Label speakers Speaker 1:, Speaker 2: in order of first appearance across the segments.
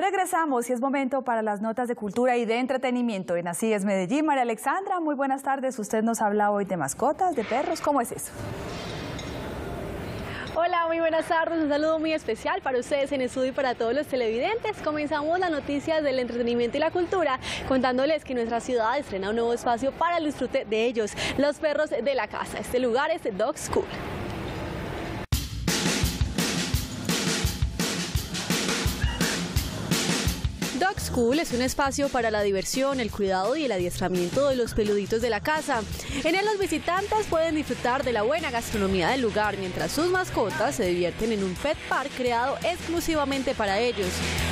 Speaker 1: Regresamos y es momento para las notas de cultura y de entretenimiento en Así es Medellín. María Alexandra, muy buenas tardes. Usted nos habla hoy de mascotas, de perros. ¿Cómo es eso?
Speaker 2: Hola, muy buenas tardes. Un saludo muy especial para ustedes en estudio y para todos los televidentes. Comenzamos las noticias del entretenimiento y la cultura contándoles que nuestra ciudad estrena un nuevo espacio para el disfrute de ellos, los perros de la casa. Este lugar es Dog School. Dog School es un espacio para la diversión, el cuidado y el adiestramiento de los peluditos de la casa. En él los visitantes pueden disfrutar de la buena gastronomía del lugar, mientras sus mascotas se divierten en un pet park creado exclusivamente para ellos.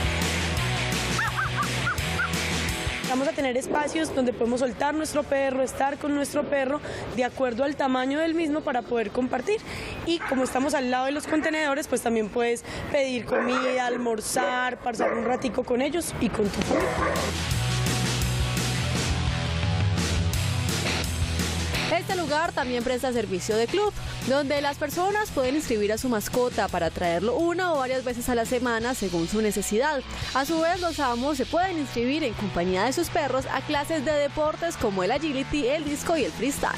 Speaker 3: Vamos a tener espacios donde podemos soltar nuestro perro, estar con nuestro perro de acuerdo al tamaño del mismo para poder compartir. Y como estamos al lado de los contenedores, pues también puedes pedir comida, almorzar, pasar un ratico con ellos y con tu familia.
Speaker 2: Este lugar también presta servicio de club, donde las personas pueden inscribir a su mascota para traerlo una o varias veces a la semana según su necesidad. A su vez, los amos se pueden inscribir en compañía de sus perros a clases de deportes como el agility, el disco y el freestyle.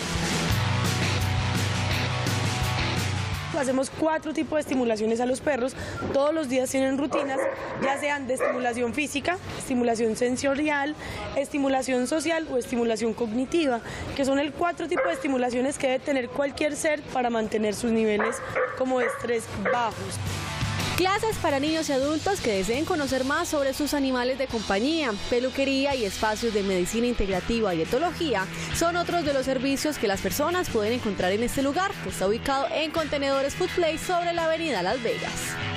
Speaker 3: Hacemos 4 tipos de estimulaciones a los perros. Todos los días tienen rutinas, ya sean de estimulación física, estimulación sensorial, estimulación social o estimulación cognitiva, que son el 4 tipos de estimulaciones que debe tener cualquier ser para mantener sus niveles como de estrés bajos.
Speaker 2: Clases para niños y adultos que deseen conocer más sobre sus animales de compañía, peluquería y espacios de medicina integrativa y etología son otros de los servicios que las personas pueden encontrar en este lugar, que está ubicado en Contenedores Food Place sobre la avenida Las Vegas.